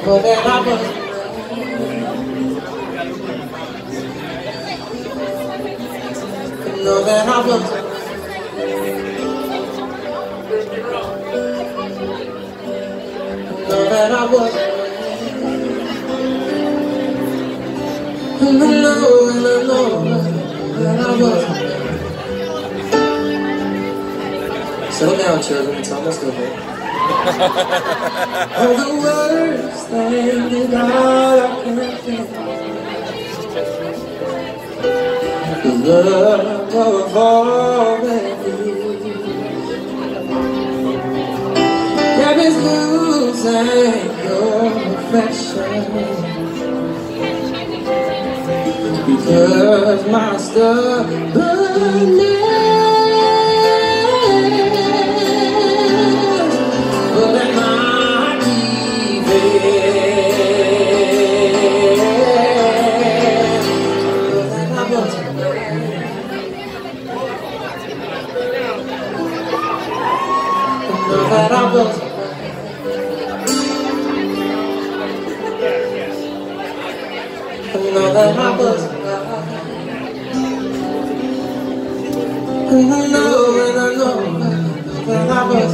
that I was. Know that I was. Know that I was. And I know that I was. Settle down, children. It's almost over. Oh, the worst thing that I can think. The love of already. That is losing your affection. Because my stubbornness. But am I that I was. I know that I was. And I know that I was.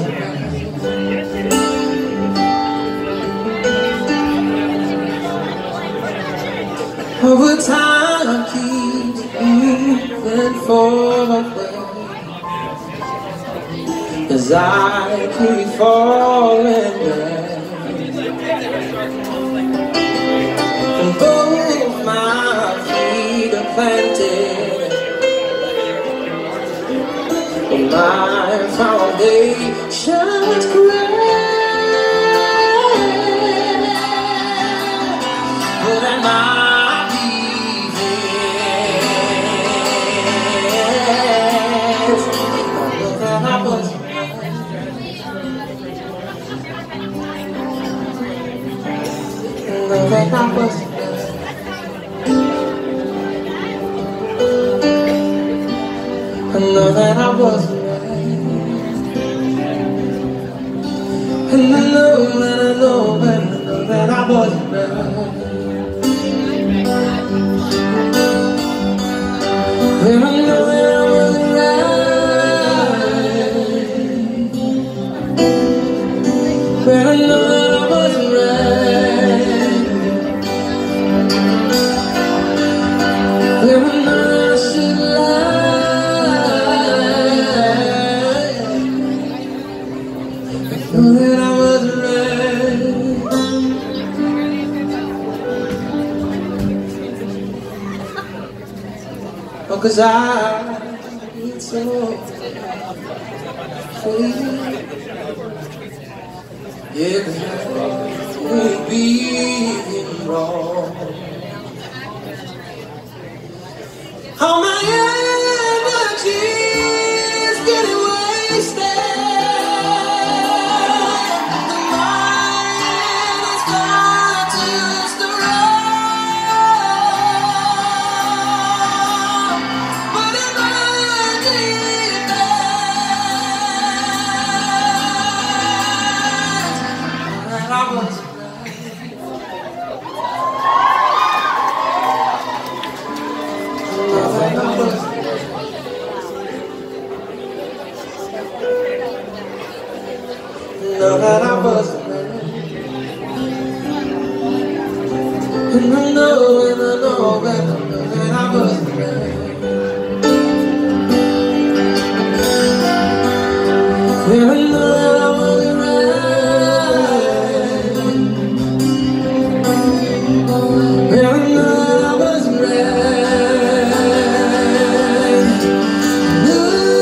Over time keeps moving forward. As I keep falling down, and both my feet are planted, but my foundation's cracked. But am I that I was. I know that I was right. And I know that I was right. And I know that I was right. But I know that I was right. Oh, 'cause I need so free. Yeah, we've been wrong. All my energy is getting wasted. The mind is gone to the road. But it might be that I was know that I was right. And I know that I was right. And I know that I was right. And I know that I was right. No,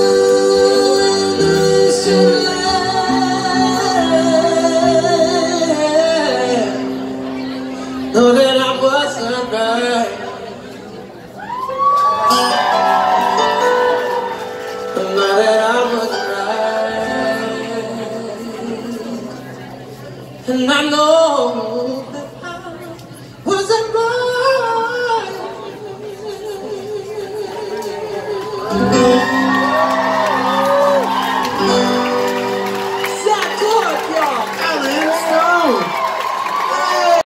know that I wasn't right. Know that I wasn't right. And I know